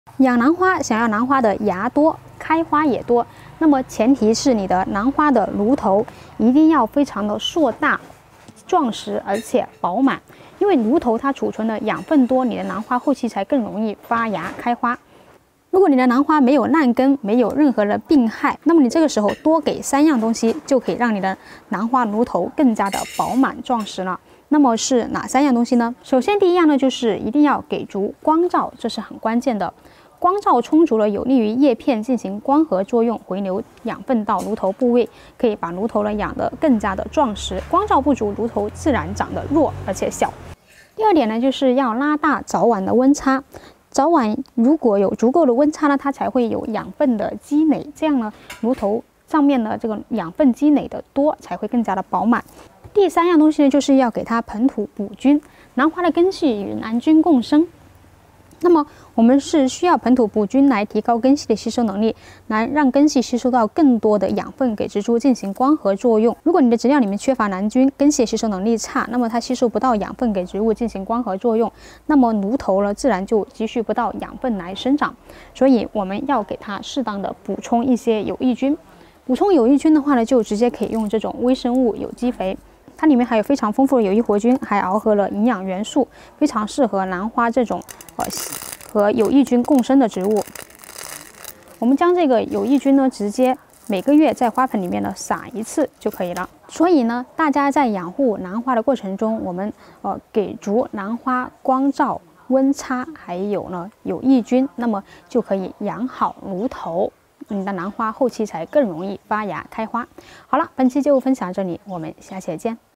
养兰花，想要兰花的芽多，开花也多，那么前提是你的兰花的芦头一定要非常的硕大、壮实，而且饱满。因为芦头它储存的养分多，你的兰花后期才更容易发芽开花。如果你的兰花没有烂根，没有任何的病害，那么你这个时候多给3样东西，就可以让你的兰花芦头更加的饱满壮实了。那么是哪3样东西呢？首先第一样呢，就是一定要给足光照，这是很关键的。光照充足了，有利于叶片进行光合作用，回流养分到芦头部位，可以把芦头呢养得更加的壮实。光照不足，芦头自然长得弱而且小。第二点呢，就是要拉大早晚的温差。早晚如果有足够的温差呢，它才会有养分的积累，这样呢，芦头上面的这个养分积累的多，才会更加的饱满。第3样东西呢，就是要给它盆土补菌。兰花的根系与兰菌共生。那么我们是需要盆土补菌来提高根系的吸收能力，来让根系吸收到更多的养分，给植株进行光合作用。如果你的植料里面缺乏兰菌，根系吸收能力差，那么它吸收不到养分给植物进行光合作用，那么芦头呢自然就积蓄不到养分来生长。所以我们要给它适当的补充一些有益菌。补充有益菌的话呢，就直接可以用这种微生物有机肥。它里面还有非常丰富的有益活菌，还螯合了营养元素，非常适合兰花这种和有益菌共生的植物。我们将这个有益菌呢，直接每个月在花盆里面呢撒1次就可以了。所以呢，大家在养护兰花的过程中，我们给足兰花光照、温差，还有呢有益菌，那么就可以养好芦头。你的兰花后期才更容易发芽开花。好了，本期就分享到这里，我们下期再见。